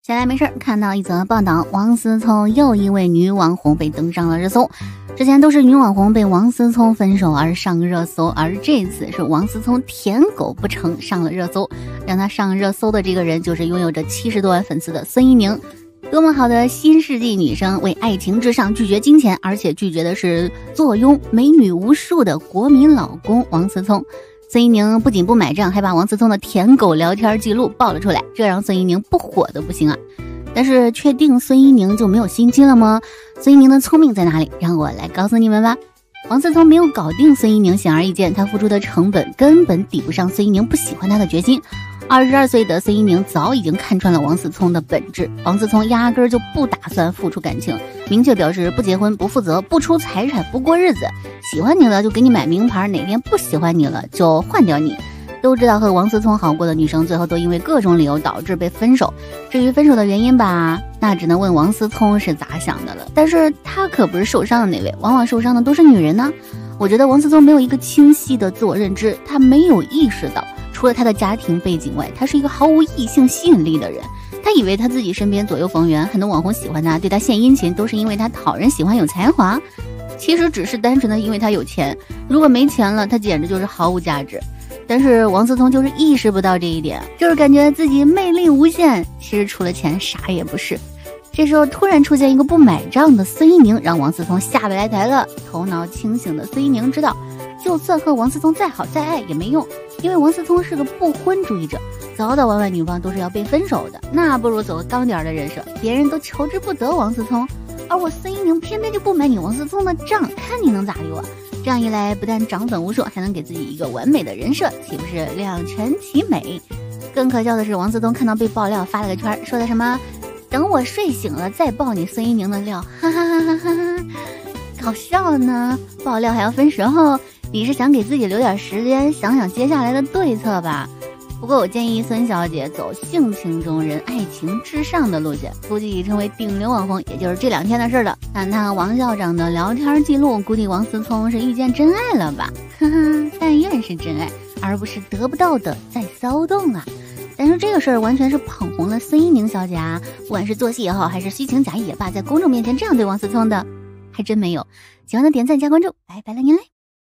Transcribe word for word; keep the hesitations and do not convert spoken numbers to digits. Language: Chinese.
闲来没事看到一则报道，王思聪又一位女网红被登上了热搜。之前都是女网红被王思聪分手而上热搜，而这次是王思聪舔狗不成上了热搜。让他上热搜的这个人就是拥有着七十多万粉丝的孙一宁。多么好的新世纪女生，为爱情至上，拒绝金钱，而且拒绝的是坐拥美女无数的国民老公王思聪。孙一宁不仅不买账，还把王思聪的舔狗聊天记录爆了出来，这让孙一宁不火都不行啊！但是确定孙一宁就没有心机了吗？孙一宁的聪明在哪里？让我来告诉你们吧。王思聪没有搞定孙一宁显而易见，他付出的成本根本抵不上孙一宁不喜欢他的决心。二十二岁的孙一宁早已经看穿了王思聪的本质，王思聪压根儿就不打算付出感情，明确表示不结婚、不负责、不出财产、不过日子，喜欢你了就给你买名牌，哪天不喜欢你了就换掉你。都知道和王思聪好过的女生，最后都因为各种理由导致被分手。至于分手的原因吧，那只能问王思聪是咋想的了。但是他可不是受伤的那位，往往受伤的都是女人呢。我觉得王思聪没有一个清晰的自我认知，他没有意识到除了他的家庭背景外，他是一个毫无异性吸引力的人。他以为他自己身边左右逢源，很多网红喜欢他，对他献殷勤，都是因为他讨人喜欢，有才华。其实只是单纯的因为他有钱，如果没钱了，他简直就是毫无价值。但是王思聪就是意识不到这一点，就是感觉自己魅力无限，其实除了钱啥也不是。这时候突然出现一个不买账的孙一宁，让王思聪下不来台了。头脑清醒的孙一宁知道，就算和王思聪再好再爱也没用，因为王思聪是个不婚主义者，早早晚晚女方都是要被分手的，那不如走个刚点的人设，别人都求之不得王思聪，而我孙一宁偏偏就不买你王思聪的账，看你能咋地啊？这样一来，不但涨粉无数，还能给自己一个完美的人设，岂不是两全其美？更可笑的是，王思聪看到被爆料发了个圈，说的什么等我睡醒了再爆你孙一宁的料，哈哈哈哈哈哈，搞笑呢！爆料还要分时候，你是想给自己留点时间想想接下来的对策吧？不过我建议孙小姐走性情中人、爱情至上的路线，估计已成为顶流网红，也就是这两天的事了。看他王校长的聊天记录，估计王思聪是遇见真爱了吧？呵呵，但愿是真爱，而不是得不到的在骚动啊！但是这个事儿完全是捧红了孙一宁小姐啊，不管是做戏也好，还是虚情假意也罢，在公众面前这样对王思聪的，还真没有。喜欢的点赞加关注，拜拜了您嘞！